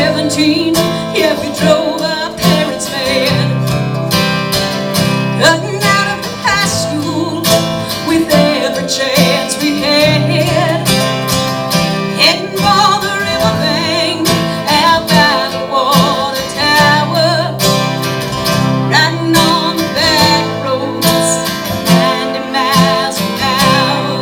17, yeah, we drove our parents mad. Cutting out of the high school with every chance we had. Heading for the riverbank out by the water tower. Riding on the back roads at 90 miles an hour.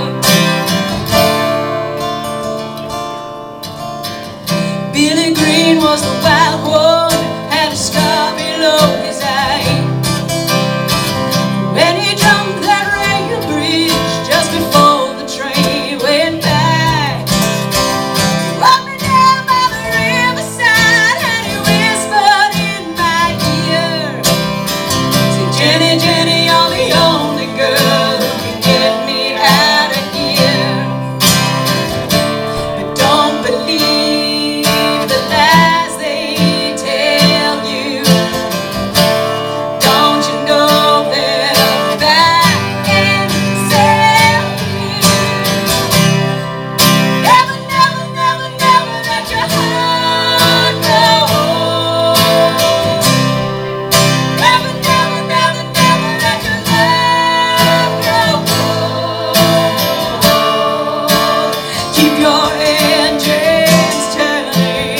Billy Green was the wild one, had a scar below his eye. When he jumped that rail bridge just before the train went by, he walked me down by the riverside and he whispered in my ear, say, Jenny, Jenny, you're the only girl who can get me out of here. But don't believe the lies they tell you. Don't you know they'll buy and sell you? Never, never, never, never let your heart go. Never, never, never, never let your love go. Keep your engines turning.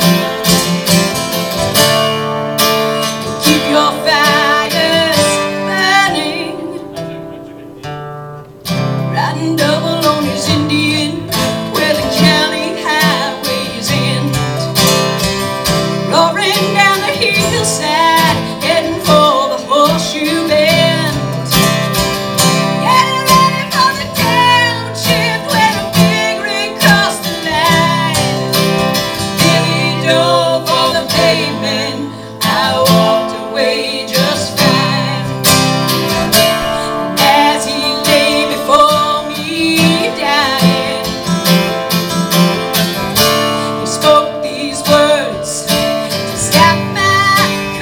Keep your fires burning. Riding double on his Indian where the county highways end. Roaring down the hillside, heading for the horseshoe bend. Getting ready for the township where the big rig crossed the line. Billy dove for the pavement, I walked away just fine. As he lay before me dying, he spoke these words to stop my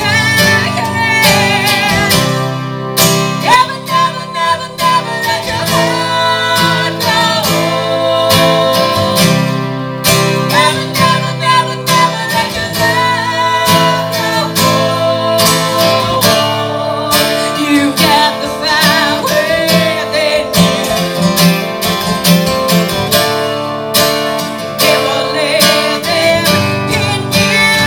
crying. Never, never, never, never let your heart go. Never, never, never, never let your love go. You got the fire within you. They were living in you.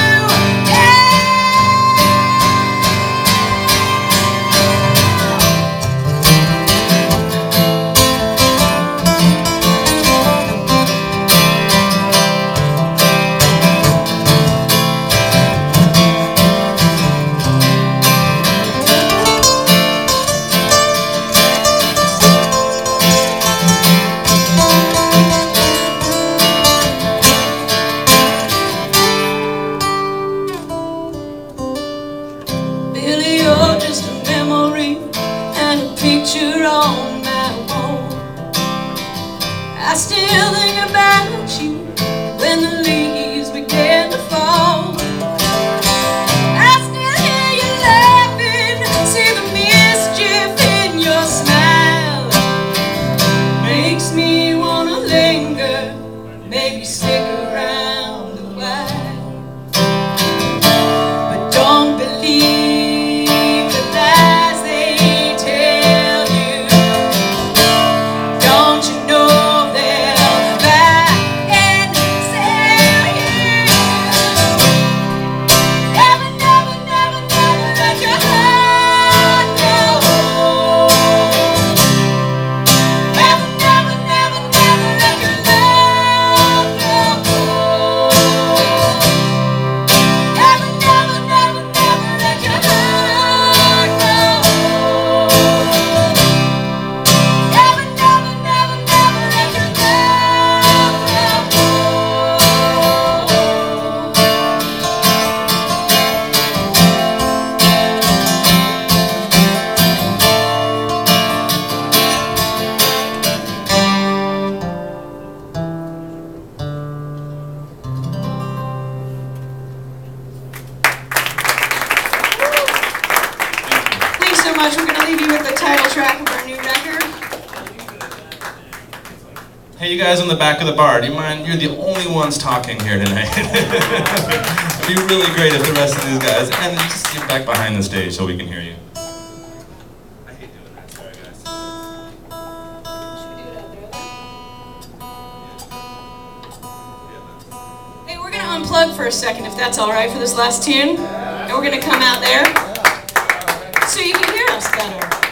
Billy, you're just a memory and a picture on my wall. I still think about you when the leaves begin to fall. I still hear you laughing, see the mischief in your smile. Makes me wanna linger, maybe stick around a while. But don't believe the lies they tell you. Don't you know they'll buy and sell you? Never, never, never, never let your heart go. Never, never, never, never let your love go. Never, never, never, never let your heart go. Never, never, never, never let your love go. Thanks so much. We're going to leave you with the title track of our new record. Hey, you guys in the back of the bar, do you mind? You're the only ones talking here tonight. It'd be really great if the rest of these guys, and just get back behind the stage so we can hear you. I hate doing that, sorry guys. Should we do it out there then? Hey, we're gonna unplug for a second if that's all right for this last tune. And we're gonna come out there so you can hear us better.